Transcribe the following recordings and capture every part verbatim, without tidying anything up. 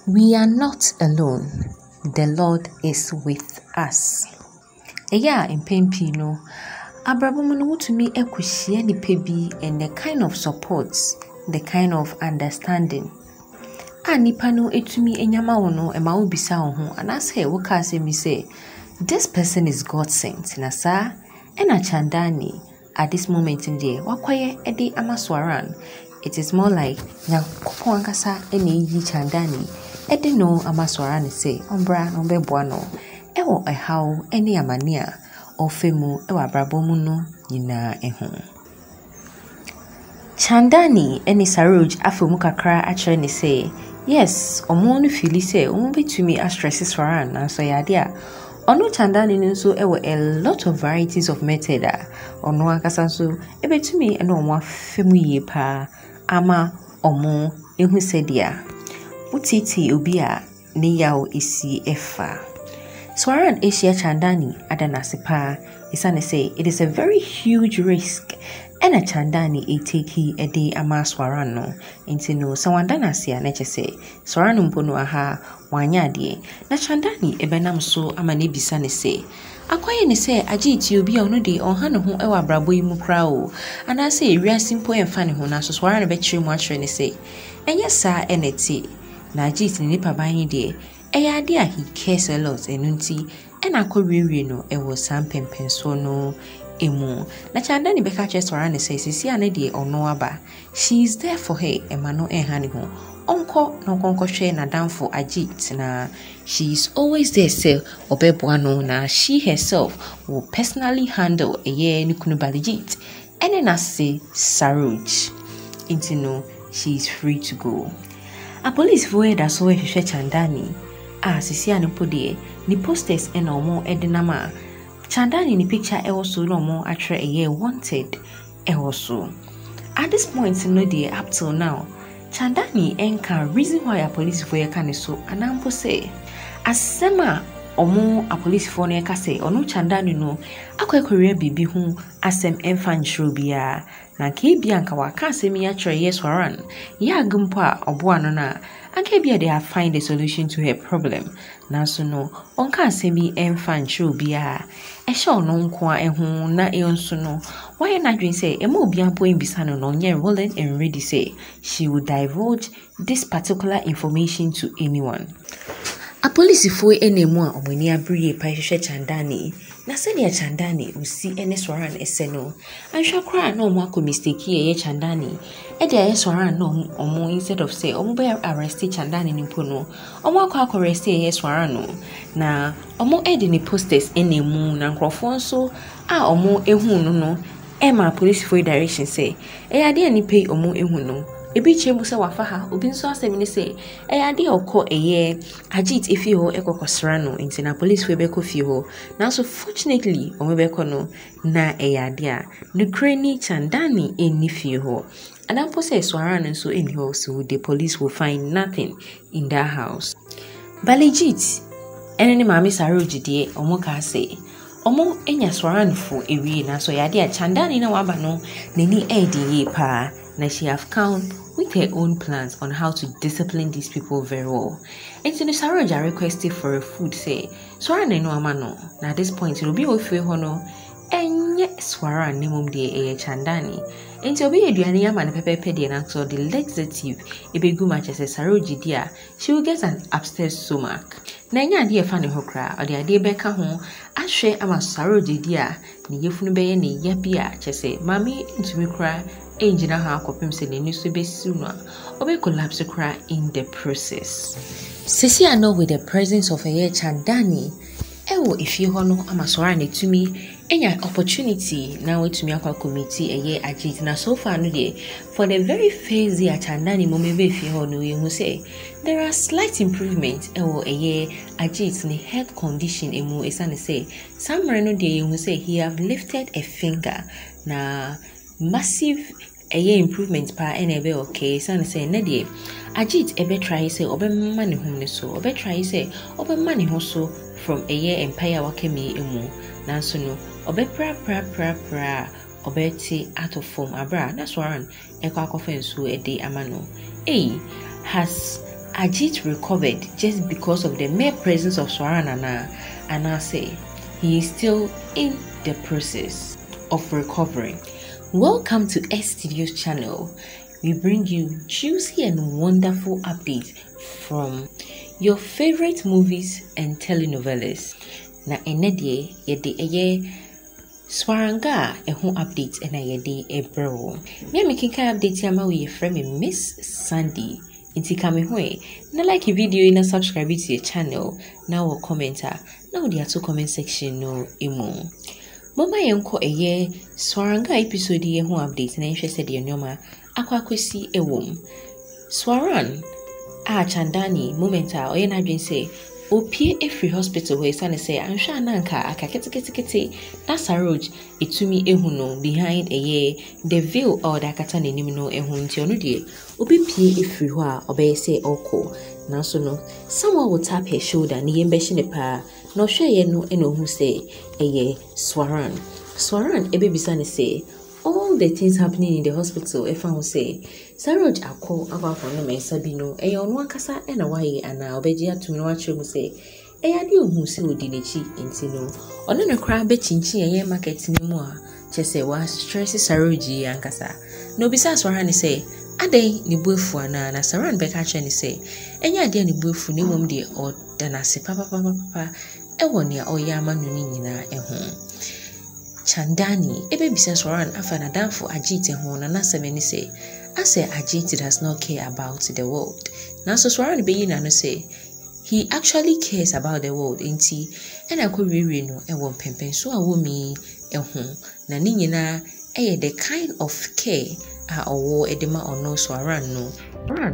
We are not alone. The Lord is with us. Eya impempi no. Abrabom no to me ekushia ni pebi and the kind of support, the kind of understanding. A nipa no etumi enyama wo no ema wo bisa wo ho anase wo ka se mi say this person is God sent. Na sa ena Chandani at this moment in there wakwaye ede amaswaran. It is more like nyankopon ankasa ene yi Chandani ede no amaswaran say ombra no beboa no ewo ehaw ene amania ofemu ewa abrabom no nyina eho. Chandani ene Saroj afemu kakra akere ne say yes omo no feel say omo betumi a stress swaran na so yade a ono Chandani nso ewo a lot of varieties of method a ono akasa so ebetumi eno omo afemu ye pa ama omo ehu sedia utiti obi a ne yaw esi efa swaran Asia Chandani adana sepa isane say it is a very huge risk and a Chandani e take a day ama swaran no inti no sawandana sia na chese swaran mpo no aha wanya de na Chandani ebenam so ama ne bisa ne say akwaye ne say agiti obi a ono de onha ne ho e wa brabo yi mu kra o ana say ria simple emfa ne ho na so swaran be kire mu akire ne say enye sa eneti na agiti ne nipa ban yi de eya de a he cares a lot enunti ena akoriwe no e wo sam pempenso no emu na Chandani beka che swaran ne say sisi ane de ono aba she is there for her emano enha ne ho onko no konko hwe na danfo agit na she is always there say obeboa no na she herself will personally handle eye ni kunu baligit ene na say Saroj intino she is free to go. A police voe da so hwehwe Chandani a sisi ane pode ni posters ena omo edenama Chandani ni picture e also no more attre a year wanted e also. At this point no day up till now, Chandani enka reason why a police for your can so anampo say asema omo a police for ne ka say ono Chandani no akwakoria bibi hu asem emfa nshiro bia na ke bia nka waka asem ya try yes waran ya gumpo a obo ano na anke bia they have find a solution to her problem na so no onka asem emfa nshiro bia e sure no nko a ehu na e nso no why na dream say emo obi ampo mbisa no no nye rolling and ready say she would divulge this particular information to anyone. A police for enemu a omani abriye pa hwehwe Chandani na se dia Chandani usi ene swaran eseno anhwa kra na omo akọ mistake ye Chandani e dia ye swaran no omo instead of say omo be arrest Chandani ni mpo no omo akọ akọ arrest ye swaran no na omo e de ni posters enemu na nkrofo nso a omo ehu no no e ma police for direction say e ade ani pay omo ehu no ebi chemu se wafa ha obi nso asem ni say e ade okọ eye agit efi ho ekokosra no nti na police we be ko fi ho na so fortunately omo be ko no na e ade a no krani Chandani eni fi ho anampo say swaran nso eni ho so the police will find nothing in that house. Baligit eneni mami Saroj de omo ka say omo enya swaran fo ewie na so yade a Chandani na waba no neni e de ye pa na she have come with her own plans on how to discipline these people very well. And so the Saroj requested for a food say swaran no amano na at this point it will be ofe hono enye swaran ne mum de e Chandani enti obi eduane ya man pepepe de na so the legislative ebegu ma chese Saroj dia she will get an upstairs stomach na nya ade e fa ne hokra ode ade be ka ho ahwe ama Saroj dia ne yefunu be ye ne ya bia chese mami ntumi kra enjina ha akopem se ne niso be sunu obe collapse kra in the process. Sisi ano with the presence of a Chandani ewo ifi ho no amasora ne tumi enya opportunity na we tumi akwa committee eye agit na so far no dey for the very phase ya Chandani mo mebe fi ho no you say there are slight improvement ewo eye agit ne health condition emu esane say somewhere no dey you say he have lifted a finger na massive eye improvement pa enebe okay esane say na dey agit ebe try say obe mma ne hom ne so obe try say obe mma ne ho so from eye empire wakemi emu na so no obe pra pra pra pra obeti out of form abra that's one ekwa akofensu ede amano eh has Ajit recovered just because of the mere presence of Swaran Ana, and I say he is still in the process of recovering. Welcome to S Studios channel. We bring you juicy and wonderful updates from your favorite movies and telenovelas. Na enedie yede eye Swaranga eho updates ena yede ebrewo. Me making update ya ma we friend me Miss Sandy. Inti kame hoe na like video ina subscribe to your channel na wo commenter na wo dia to comment section no emo. Mama yenko eye Swaranga episode ye ho update na nhwe se de nyoma akwa kwesi ewom. Swaran a Chandani momenta oye na dwen say opie every hospital where son say ansha nanka akakete kete kete na Saroj etumi ehu no behind eye the veil or the akata nenim no ehu nti ono de obi pie every ho a obey say oko na so no someone will tap her shoulder ni yembe hye ne pa na hwe ye no eno hu say eye Swaran Swaran ebe bisa ne say all the things happening in the hospital if I will say Saroj akọ about for no me sabi no e yo no akasa e na waye ana obeji atumi no akyere mu say e ya de ohun se odi nechi enti no ono ne kra be chinchin ye market ni mu a chese wa stress Saroji ankasa no bisa Swaran ne say adai ni buefu ana na Swaran be ka kyere ne say enya ade ni buefu ni mom de o dana se papa papa papa e woni a oya amanu ni nyina e ho Chandani ebe bisa Swaran afa na danfo Ajit ho na na semeni say I say Ajit does not care about the world. Now so Swaran be na no say he actually cares about the world enti and I could really no e won pempen so a womi e ho na ni nyina e the kind of care a owo edema ono Swaran no ran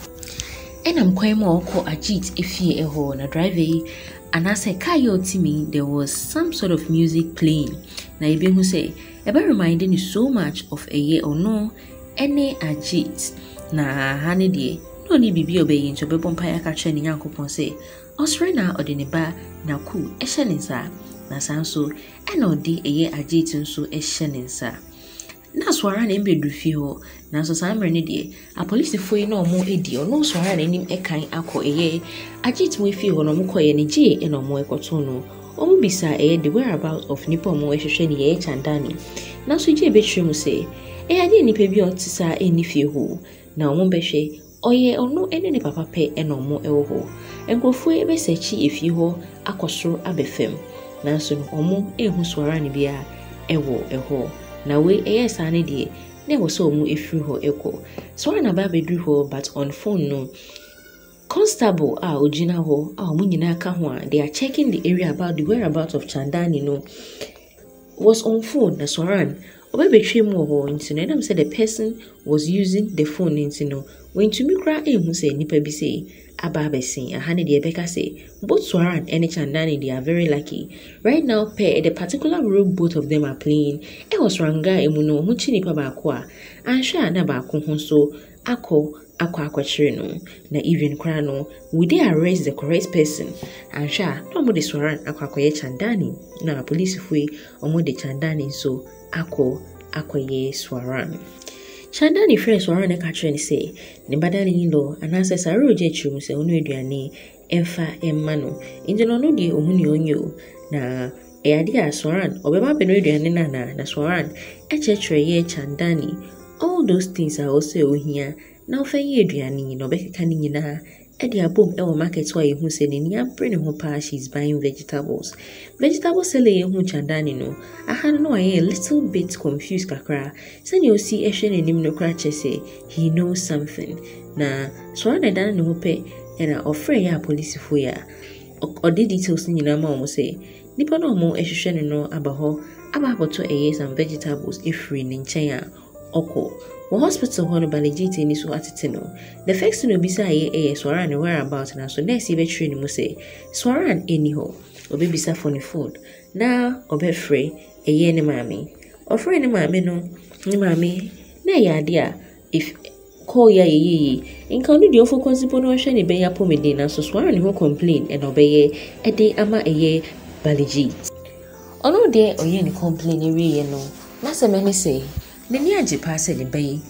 and I'm quite more ko Ajit efie e ho na drive and I say kayo timi there was some sort of music playing na ibe who say ebe reminding you so much of a year or no any Ajit na hane die no ni bibi obeyi nto be bompa ya ka kye ni Yankopon say osre na ode ne ba na ku ehye ne nsa na sanso e na ode eye Ajit nso ehye ne nsa na Swaran na embedu fi ho na so samre ne die a police foi na omo edi ono Swaran enim ekan akọ eye Ajit mu fi ho no mo koye ne je e no mo ekoto no omo bisa eye the whereabouts of nipo mo ehwehwe ne ye Chandani na so je betwe mu say e ade nipa bi otisa eni fi ho na omo behwe oye ono ene ne papa pe e no mo ewo ho enkofu e be sechi efi ho akosoro abefem na so omo ehu Swaran bia ewo eho na we eye sane die na wo so omo efi ho eko Swaran na ba bedru ho but on phone no Constable ah ojina ho ah omo nyina aka ho a they are checking the area about the whereabouts of Chandani no was on phone na Swaran obe betwe mu ho nti no dem say the person was using the phone nti no when to me kra ehu say nipa bi say aba besin ahane de beka say both Swaran and Chandani they are very lucky right now per the particular role both of them are playing e was Swaranga emu no mu chi nipa ba ko a ansha na ba ko ho so akọ akwa akwachire no na even kra no we dey arrest the correct person ansha no mo de Swaran akwa akoye Chandani na police fui omo de Chandani so akọ akoye Swaran Chandani friend Swaran e ka kire say ne badani ni lo anase Saroji chirum say onu eduane emfa emma no inde no no de ohuni onyo na e ade a Swaran obeba be no eduane na na na Swaran e chechire ye Chandani all those things are also ohia na ofenye eduane no be keka ni nyina e de abom e wo market wa ehu se ni ampre ne ho pa she's buying vegetables vegetable seller ehu Chandani no aha no aye a little bit confused kakra say you see ehwe ne nim no kra che he knows something na Swaran na dan ne ho pe e na ofre ya police fo ya o de details nyina ma o mo say nipa no mo ehwehwe ne no abaho aba aboto eye some vegetables efri ne nchen a oko wo hospital hono balejiti ni so atete no the first no bisa ye eh Swaran whereabouts na so nurse be train mu say Swaran eni ho obi bisa for the food na obe free eye ne mami ofre ne mami no ne mami na ya dia if call ya ye inka no di ofo konsipo no hwe ne ben ya pomede na so Swaran ho complain and obeye e de ama eye balejiti ono de oye ni complain e wie no na se me ni say Nini aje paase de bay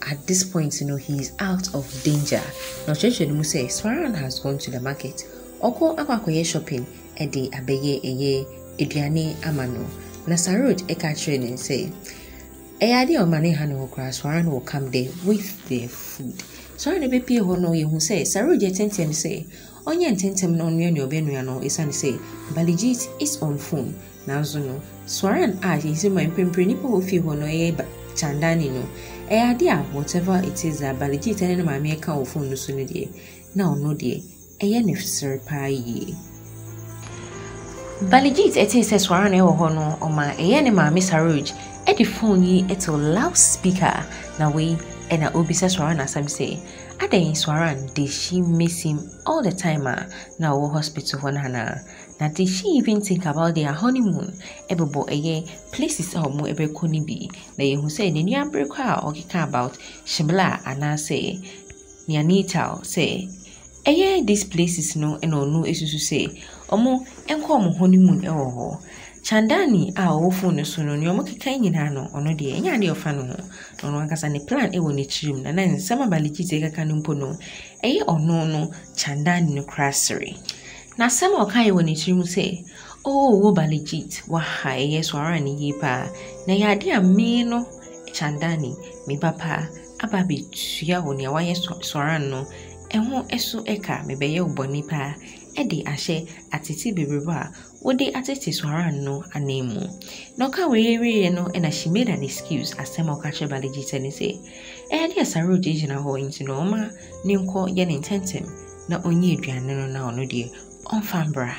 at this point, you know, he is out of danger. Now, Church say Swaran has gone to the market. Oko akwakoye shopping ede abeye eye eduane amano. Na Saroj eka training say Eyade o mane hano okra Swaran will come there with their food. Swaran ebe pie ho no ye hu say Saroj tentem say onye tentem no nwe ne obenu no isane say Balijit is on phone. Nanzo no Swaran ah he say my pempre nipa wo fie ho no ye Chandani no Eyade whatever it is that Balijit ene no ma me ka wo phone no so no de na ono de eye ne fisere pa yi Balijit ete se Swaran e wo ho no o ma eye ne ma me Saroj e di phone yi eto loudspeaker na we e na obi se Swaran asam say aden Swaran did she miss him all the time ah na wo hospital ho na na na did she even think about their honeymoon ebebo eye places a mo ebe ko ni bi na ye hu say ne nua breka o kika about Shimla ana say ni Anita say eye these places no e no no esusu say omo enko omo honeymoon e wo ho Chandani a wo phone so no ni omo kika nyina no ono de enya de ofa no no ankasa ne plan e wo ne chirim na na nsema Balijit e kaka no mpo no eye ono no Chandani no crassery na sema okan e wo ne chirim say oh wo Balijit wa ha eye Swaran yi pa na ya de ame no Chandani me papa aba be tua wo ne wa ye Swaran no eho eso eka me be ye uboni pa e de ahye atiti bebreba wo de atiti Swaran no anemu no ka we we no e na she made an excuse asema okache Balijit and say e de Saroj jina ho nti no ma ni nko ye ne intentem na onye aduane no na ono de onfambra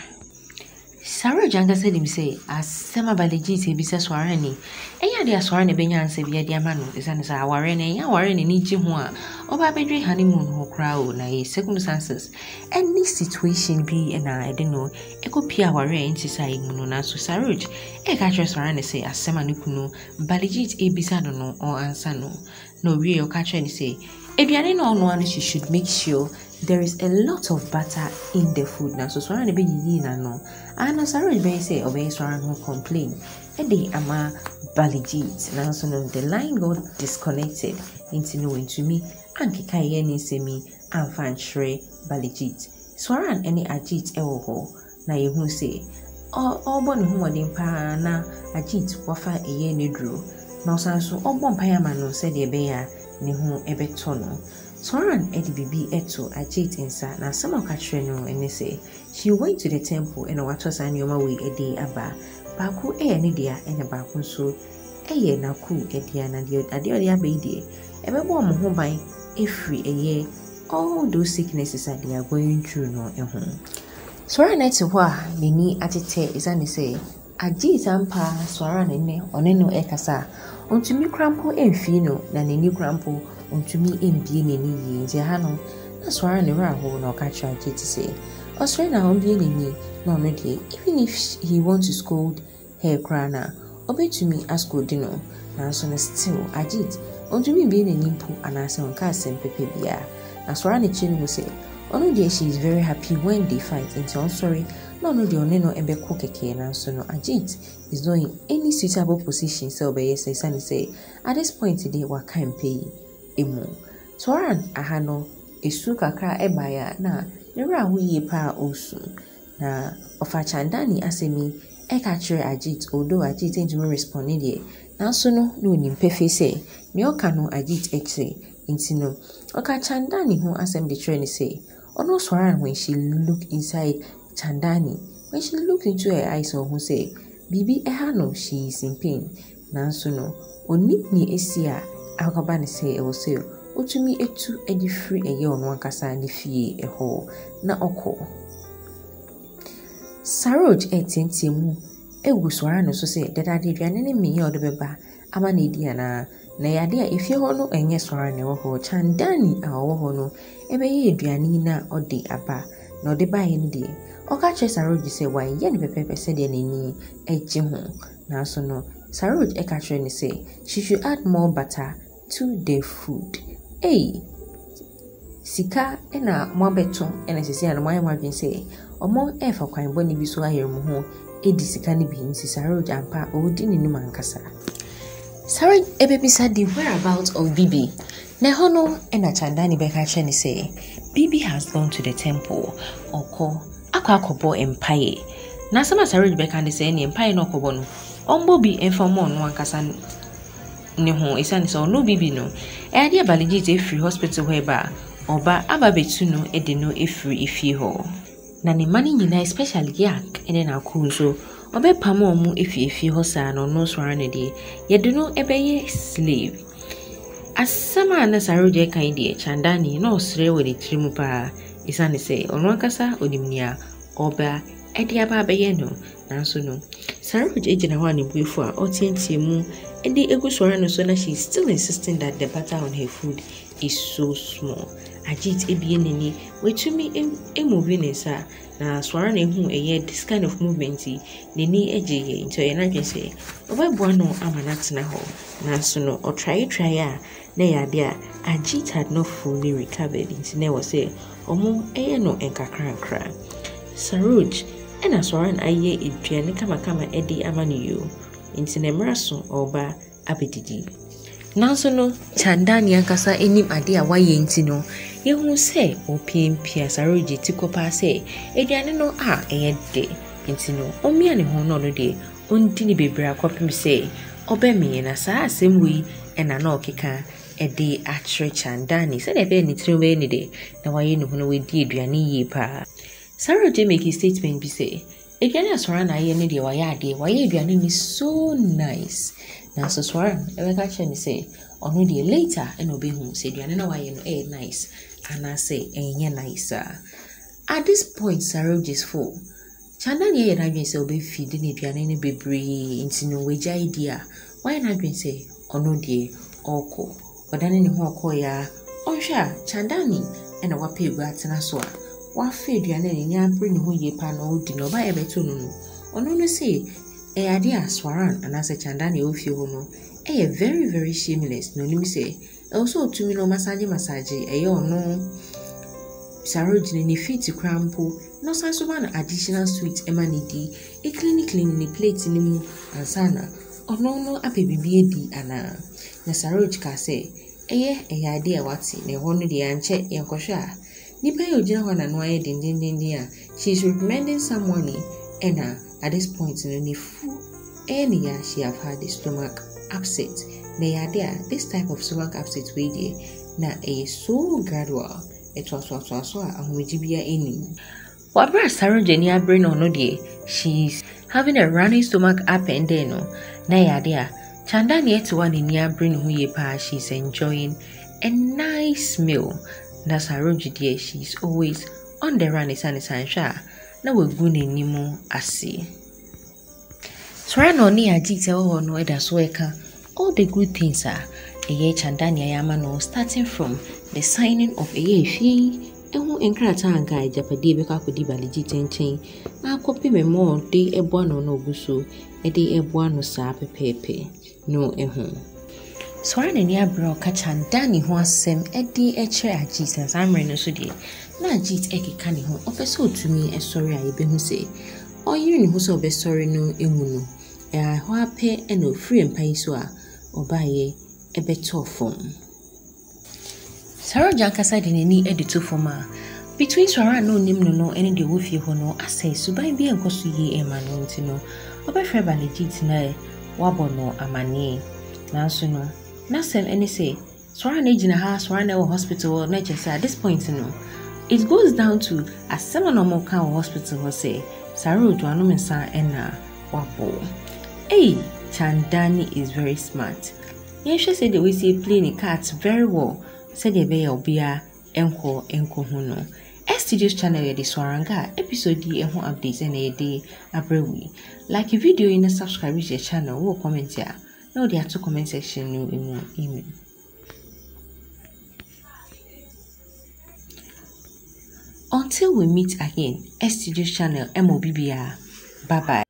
Saroj anga said him say asema Balijit e bi se Swaran ni enya de Swaran e benya anse bi de ama no isane sa aware ne enya aware ne ni ji ho a oba bedwe honeymoon ho kra o na ye circumstances any situation bi na I don't know e ko pia aware enti sai mu no na so Saroj e ka tre Swaran ne say asema ne kunu Balijit e bi sa no no o ansa no no we o ka tre ne say eduane no no an she should make sure there is a lot of butter in the food now so Swaran ne be yi na no and Saroj be say obey Swaran who complain e dey ama Balijit now so no the line got disconnected into no into me and kika ye ni semi and fan shre Balijit Swaran any Ajit e wo ho na ye hu say obo ne hu modin pa na Ajit wafa eye ne duro na so so obo mpa ya ma no said e be ya ne hu ebeto no Swaran edi bibi eto Ajit insa na sama ka kire no ene say she went to the temple and what was an yoma we a day aba baku e ne dia ene baku so eye na ku e dia na dia ade ode abai die ebebo mo ho ban efri eye all those sicknesses that they are going through no eho Swaran net ho a meni atete isane say Ajit ampa Swaran ne one no e kasa ontumi krampo emfi no na neni krampo ontumi embie neni yi nje ha no na Swaran ne ra ho no ka cha Ajit say Australia ombie neni no no dey even if he wants to scold her krana obe to me ask Odino na so na still Ajit ontumi be neni mpo anase onka asem pepe bia na Swaran ne chini go say ono dey she is very happy when they fight and so sorry no no dey oneno ebe ko keke na so no Ajit is not in any suitable position so be yes say say at this point today wa kan pay emu Swaran ahano esu kakra ebaya na nira hu ye pa osu na ofa Chandani asemi e ka kire Ajit although Ajit ntumi respond dey na so no no nim pefe say me oka no Ajit eche nti no oka Chandani hu asem de kire ni say ono Swaran when she look inside Chandani when she look into her eyes or who say bibi ehano she is in pain na so no oni ni esia akaba ni say e wo say utumi etu edi free eye ono akasa ni fie eho na oko Saroj etentiemu egu Swaran so say dadade duane ne me ye odebeba ama na edi ana na yade a efie ho no enye Swaran ne wo ho Chandani a wo ho no ebe ye aduane na ode aba na ode ba ye ne de oka che Saroj say why ye ne pepepe say de nani eje ho na so no Saroj e ka che ne say she should add more butter to the food hey sika ena mo abeto ena sisi ana mo ayi mo adwen say omo e fa kwan boni bi so ayer mo ho edi sika ne bi nsi Saroj ampa odi ne num ankasa Sarah ebebisa the whereabouts of Bibi. Nehono ena Chandani beka cheni say Bibi has gone to the temple oko akwa akobo empire. Na sama Sarah beka say ni empire no kobo no. Ombo bi enfomo no ankasa ne ho isane so no Bibi no. E ade abaliji te free hospital whereby oba ababetu no e de no e free ifie ho. Na ne mani nyina especially yak ene na ku so obe pamo omu ifie ifie ho sa no no swara ne de ye de no ebeye slave. Asama na Saroje kan de Chandani no sre we de trimu pa isane se ono akasa onimnia oba e de aba abeye no nanso no Saroje ejina ho anebuefo a otientie mu e de egu swara no so na she is still insisting that the butter on her food is so small. Ajit ebie neni wetumi e moving nsa na swara na hu eye this kind of movement neni ejeye nto ye na dwen se obeboa no amanat na ho nanso no o try try a na ya dia Ajit had not fully recovered nti na was say omo eye no enkakrankra Saroj ena swara na aye eduane kama kama edi amaniyo nti na mraso oba abedidi nanso no Chandani ankasa enim ade a waye nti no yehu se opiempia Saroje tikopa se eduane no a eye de nti no omia ne ho no no de ondi ni bebra kwapem se obeme na saa asem wi ena na okeka ede atre Chandani se de be ni triwe ni de na waye ne ho no we di eduane yi pa. Saroje make a statement bi se eduane asora na aye ne de waye ade waye eduane ni so nice. Na so swara ebe ka ni say ono de later eno be hu say duane na waye no eh nice ana say enye nice. At this point Saroje's full. Chandani ye na dwen say obe feed ni duane ne bebre nti no weja idea why na dwen say ono de oko odane ne ho oko ya onhwa Chandani ena wape egu atena so a wa fe duane ne nya bre ne ho ye pa no odi no ba ye beto no no ono no say e ade aswaran anase Chandani ofie ho no e very very shameless no nim say also tumi no massage massage e ono Saroje ni fit crampo no sanso ba na additional sweet emanidi e clean clean ni plate ni mu ansana ono no apebibi edi ana na Saroje ka say eye e ade a wati ne ho no de anche yenkwohwa nipa ye ogina ho na no aye dindindindi a she is recommending someone ena at this point in the full any year she have had a stomach upset. They are there. This type of stomach upset way there na a so gradual. It was what was what and we jibia any. What bra Saroje ni brain or no dear? She's having a running stomach up and down. No, na ya there. Chandani etu one in ya brain who ye pa she's enjoying a nice meal. Na Saroje dear she's always on the run is an essential. Na we gune nimo asi. Swara no ni Ajit ho no eda so eka all the good things are eye Chandani ayama no starting from the signing of eye fi ehu enkrata anka ejapade be ka kodi baliji tenchen na akopi memo de ebo no no oguso e de ebo no sa pepepe no ehu. Swara ni abro ka Chandani ho asem e de eche Ajit samre no so de na Ajit ekeka ni ho opeso otumi e sorry a ebe hu se oyiri ni ho so be sorry no emu no e ho ape e no free empai so a obaye e be to form. Saroje ankasa de nani e de to form a between Swara no nim no no ene de wofie ho no asai suban bi enkoso ye e ma no nti no obefre ba legit na e wabo no amane nanso no na sem ene say Swara na ejina ha Swara na hospital na che say at this point no it goes down to a seven or more can hospital ho say Saroje anu mensa ena wabo. Hey, Chandani is very smart. Yesha said the way say play cards very well. Said the be obia enko enko huno. Studios channel ye de Swaranga episode di ehon updates and a day abrewi. Like a video in the subscribe to your channel or comment here. Now there are two comment section no email. Until we meet again, Studios channel M O B B R. Bye bye.